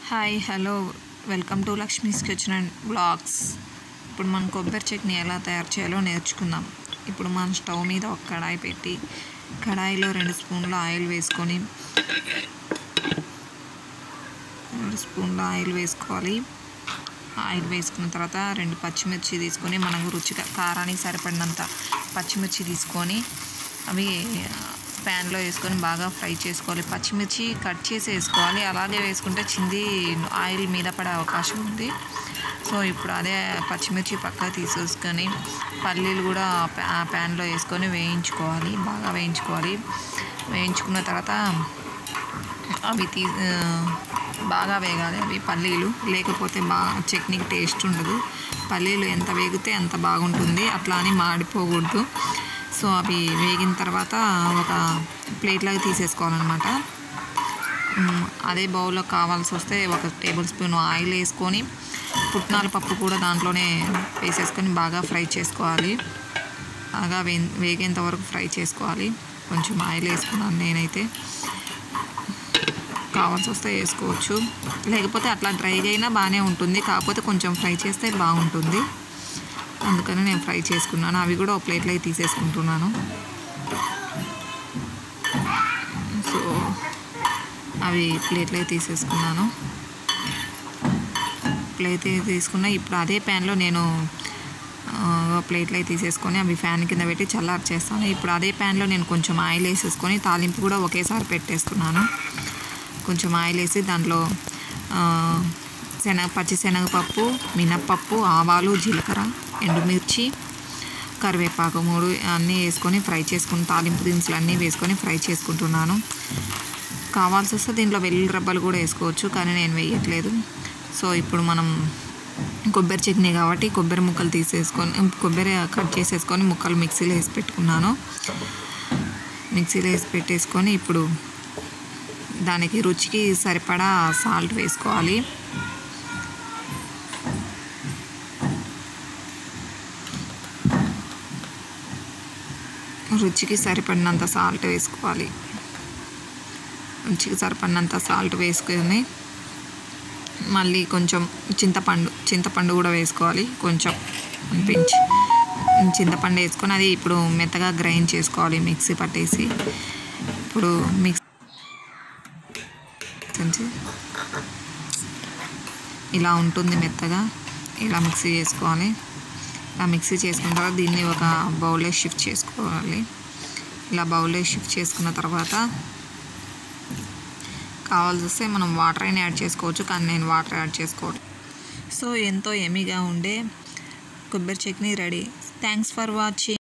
Hi hello welcome to Lakshmi's kitchen and blogs. ఇప్పుడు మనం కొబ్బరి చట్నీ ఎలా తయారు చేయాలో నేర్చుకుందాం. ఇప్పుడు మనం స్టవ్ మీద ఒక కడాయి పెట్టి కడాయిలో 2 స్పూన్ల ఆయిల్ వేసుకొని 2 స్పూన్ల ఆయిల్ వేసుకోవాలి. ఆయిల్ వేసుకున్న తర్వాత 2 పచ్చిమిర్చి తీసుకొని మనకు రుచిగా కారానికి సరిపడినంత పచ్చిమిర్చి తీసుకొని అవి ప్యాన్లో వేసుకొని బాగా ఫ్రై చేసుకోవాలి. పచ్చిమిర్చి కట్ చేసి వేసుకోవాలి, అలాగే వేసుకుంటే చింది ఆయిల్ మీద పడే అవకాశం ఉంది. సో ఇప్పుడు అదే పచ్చిమిర్చి పక్కకు తీసేసుకొని పల్లీలు కూడా ప్యాన్లో వేసుకొని వేయించుకోవాలి, బాగా వేయించుకోవాలి. వేయించుకున్న తర్వాత అవి బాగా వేగాలి. అవి పల్లీలు లేకపోతే చట్నీకి టేస్ట్ ఉండదు. పల్లీలు ఎంత వేగితే అంత బాగుంటుంది, అట్లా అని మాడిపోకూడదు. సో అవి వేగిన తర్వాత ఒక ప్లేట్లోకి తీసేసుకోవాలన్నమాట. అదే బౌల్లో కావాల్సి వస్తే 1 టేబుల్ స్పూన్ ఆయిల్ వేసుకొని పుట్నాల పప్పు కూడా దాంట్లోనే వేసేసుకొని బాగా ఫ్రై చేసుకోవాలి. బాగా వేగేంత వరకు ఫ్రై చేసుకోవాలి. కొంచెం ఆయిల్ వేసుకున్నాను నేనైతే, కావాల్సి వస్తే వేసుకోవచ్చు, లేకపోతే అట్లా డ్రైగా అయినా బాగానే ఉంటుంది. కాకపోతే కొంచెం ఫ్రై చేస్తే బాగుంటుంది, అందుకని నేను ఫ్రై చేసుకున్నాను. అవి కూడా ఒక ప్లేట్లోకి తీసేసుకుంటున్నాను. సో అవి ప్లేట్లోకి తీసేసుకున్నాను. ప్లేట్ తీసుకున్న ఇప్పుడు అదే ప్యాన్లో నేను ప్లేట్లోకి తీసేసుకొని అవి ఫ్యాన్ కింద పెట్టి చల్లారి చేస్తాను. ఇప్పుడు అదే ప్యాన్లో నేను కొంచెం ఆయిల్ వేసేసుకొని తాలింపు కూడా ఒకేసారి పెట్టేస్తున్నాను. కొంచెం ఆయిల్ వేసి దాంట్లో పచ్చిశనగపప్పు, మినప్పప్పు, ఆవాలు, జీలకర్ర, ఎండుమిర్చి, కరివేపాకు 3 అన్నీ వేసుకొని ఫ్రై చేసుకుని తాలింపు దినుసులు అన్నీ వేసుకొని ఫ్రై చేసుకుంటున్నాను. కావాల్సి వస్తే దీంట్లో వెల్లుల్లి రబ్బలు కూడా వేసుకోవచ్చు, కానీ నేను వేయట్లేదు. సో ఇప్పుడు మనం కొబ్బరి చట్నీ కాబట్టి కొబ్బరి ముక్కలు తీసేసుకొని కొబ్బరి కట్ చేసేసుకొని ముక్కలు మిక్సీలో వేసి పెట్టుకున్నాను. మిక్సీలో వేసి పెట్టేసుకొని ఇప్పుడు దానికి రుచికి సరిపడా సాల్ట్ వేసుకోవాలి. రుచికి సరిపడినంత సాల్ట్ వేసుకోవాలి. రుచికి సరిపడినంత సాల్ట్ వేసుకొని మళ్ళీ కొంచెం చింతపండు కూడా వేసుకోవాలి. కొంచెం అనిపించి చింతపండు వేసుకొని అది ఇప్పుడు మెత్తగా గ్రైండ్ చేసుకోవాలి, మిక్సీ పట్టేసి. ఇప్పుడు ఇలా ఉంటుంది మెత్తగా, ఇలా మిక్సీ చేసుకోవాలి. ఇలా మిక్సీ చేసుకున్న తర్వాత దీన్ని ఒక బౌల్లో షిఫ్ట్ చేసుకోవాలి. ఇలా బౌల్లో షిఫ్ట్ చేసుకున్న తర్వాత కావాల్సి వస్తే మనం వాటర్ అయినా యాడ్ చేసుకోవచ్చు, కానీ నేను వాటర్ యాడ్ చేసుకోవట్లేదు. సో ఎంతో యమ్మీగా ఉండే కొబ్బరి chutney ready. Thanks for watching.